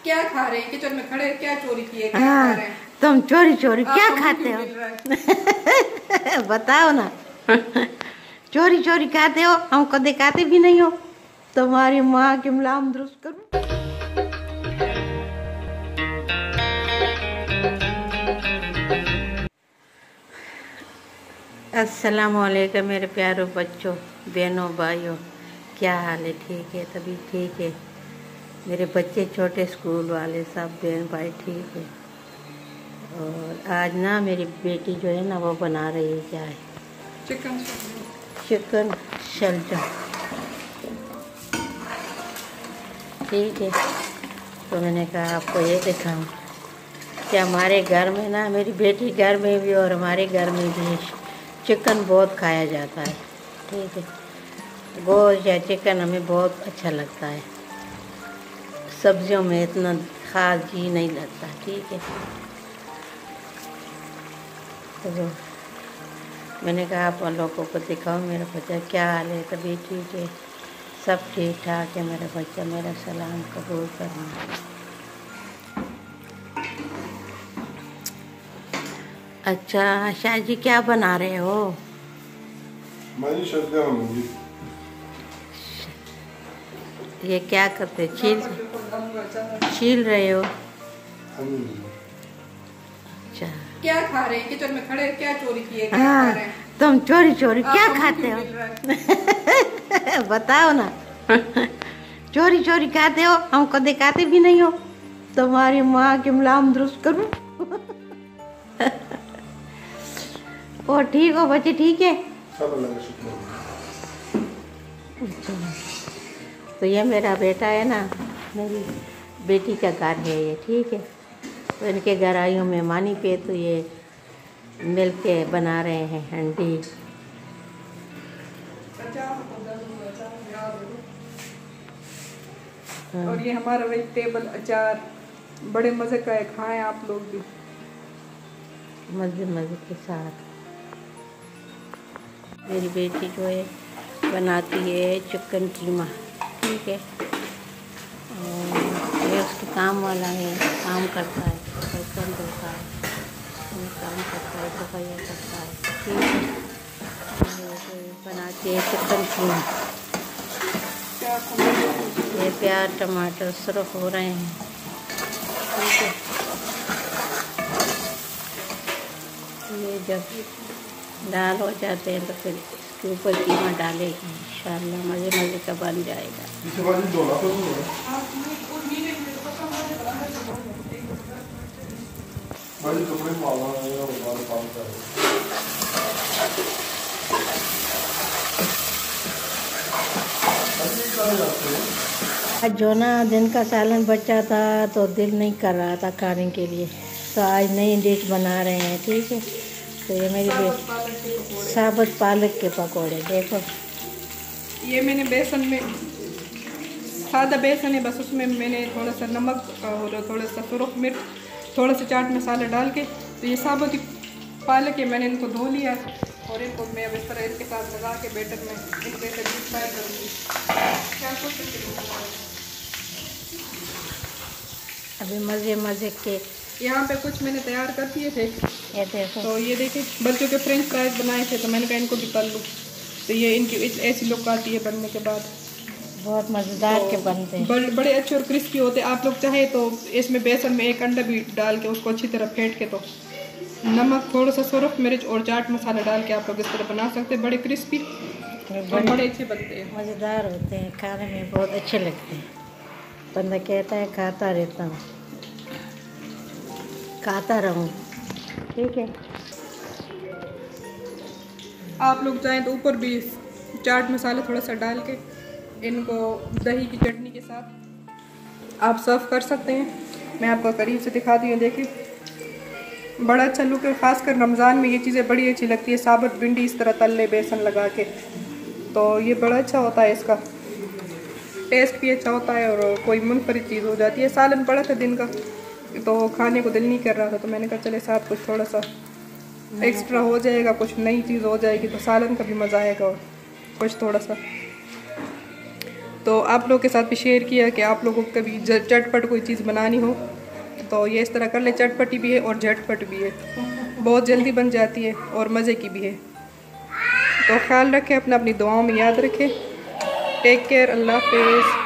क्या खा रहे हैं? किचन में खड़े क्या चोरी किए? क्या खा रहे हैं? तुम चोरी चोरी क्या खाते हो? बताओ ना। चोरी चोरी खाते हो, हमको दिखाते भी नहीं हो। तुम्हारी माँ की मुलाम दुरुस्त करूं। अस्सलाम वालेकुम मेरे प्यारों बच्चों, बहनों, भाइयों, क्या हाल है? ठीक है? तभी ठीक है? मेरे बच्चे छोटे स्कूल वाले सब बहन भाई ठीक है। और आज ना मेरी बेटी जो है ना वो बना रही है, क्या है, चिकन शलजम। ठीक है, तो मैंने कहा आपको ये दिखाऊं कि हमारे घर में ना, मेरी बेटी घर में भी और हमारे घर में भी चिकन बहुत खाया जाता है। ठीक है, गोश्त या चिकन हमें बहुत अच्छा लगता है, सब्जियों में इतना खास जी नहीं लगता। ठीक है, तो मैंने कहा आप लोगों को दिखाओ मेरा बच्चा क्या हाल है। तभी ठीक है, सब ठीक ठाक है मेरा बच्चा, मेरा सलाम कबूल करना। अच्छा शाह जी, क्या बना रहे हो? ये क्या करते, छील रहे हो? अच्छा, क्या खा रहे हैं? किचन में खड़े क्या चोरी किए? क्या खा रहे हैं? तुम चोरी चोरी क्या खाते हो? बताओ ना। चोरी चोरी खाते हो, हमको दिखाते भी नहीं हो। तुम्हारी माँ की मुलाम दुरुस्त करूं। और ठीक हो बच्चे? ठीक है, तो ये मेरा बेटा है ना, मेरी बेटी का घर है ये। ठीक है, तो इनके घर आई हूँ मेहमानी पे, तो ये मिल के बना रहे हैं हंडी। और ये हमारा वेजिटेबल अचार बड़े मज़े का है, खाएं आप लोग भी मज़े मज़े के साथ। मेरी बेटी जो है बनाती है चिकन कीमा। ठीक है, और ये उसके काम वाला है, काम करता है, बर्तन धोता है, काम करता है, सफाइयाँ करता है। ठीक है, बनाती है चिकन कीमा। ये प्याज टमाटर सिर्फ हो रहे हैं। ठीक है, ये जब दाल हो जाते हैं तो फिर इसके ऊपर कीमा डालेगी, इंशाल्लाह मज़े मज़े का बन जाएगा। आज जो ना दिन का सालन बचा था तो दिल नहीं कर रहा था खाने के लिए, तो आज नई डिश बना रहे हैं। ठीक है, तो ये मेरी साबुत पालक के पकौड़े। देखो, ये मैंने बेसन में, सादा बेसन है बस, उसमें मैंने थोड़ा सा नमक और थोड़ा सा सुरख मिर्च, थोड़ा सा चाट मसाला डाल के, तो ये साबुत पालक है, मैंने इनको धो लिया और इनको मैं अब इस तरह इनके साथ लगा के बैटर में इनके डीप फ्राई करूँगी। अभी मज़े मज़े के यहाँ पे कुछ मैंने तैयार कर दिए थे, ये देखो। तो ये देखिए बच्चों के फ्रेंच फ्राइज बनाए थे, तो मैंने कहा इनको भी तल लूँ, तो ये इनकी ऐसी लुक आती है बनने के बाद। बहुत मज़ेदार के बनते हैं, बड़े अच्छे और क्रिस्पी होते हैं। आप लोग चाहे तो इसमें बेसन में एक अंडा भी डाल के उसको अच्छी तरह फेंट के, तो नमक, थोड़ा सा सुरख मिर्च और चाट मसाला डाल के आप लोग इस तरह बना सकते हैं। बड़े क्रिस्पी और बड़े अच्छे बनते हैं, मज़ेदार होते हैं, खाने में बहुत अच्छे लगते हैं। बंदा कहता है खाता रहता हूँ, खाता रहूँ। ठीक है, आप लोग चाहें तो ऊपर भी चाट मसाला थोड़ा सा डाल के इनको दही की चटनी के साथ आप सर्व कर सकते हैं। मैं आपको करीब से दिखाती हूँ, देखिए बड़ा अच्छा लुक है। ख़ासकर रमज़ान में ये चीज़ें बड़ी अच्छी लगती है, साबुत भिंडी इस तरह तल ले बेसन लगा के, तो ये बड़ा अच्छा होता है, इसका टेस्ट भी अच्छा होता है और कोई मुनफरिद चीज़ हो जाती है। सालन पड़ा था दिन का तो खाने को दिल नहीं कर रहा था, तो मैंने कहा चले साथ कुछ थोड़ा सा एक्स्ट्रा हो जाएगा, कुछ नई चीज़ हो जाएगी, तो सालन का भी मज़ा आएगा और कुछ थोड़ा सा। तो आप लोगों के साथ भी शेयर किया कि आप लोगों को कभी चटपट कोई चीज़ बनानी हो तो ये इस तरह कर ले। चटपटी भी है और झटपट भी है, बहुत जल्दी बन जाती है और मज़े की भी है। तो ख्याल रखें अपना, अपनी दुआओं में याद रखें। टेक केयर, अल्लाह हाफिज़।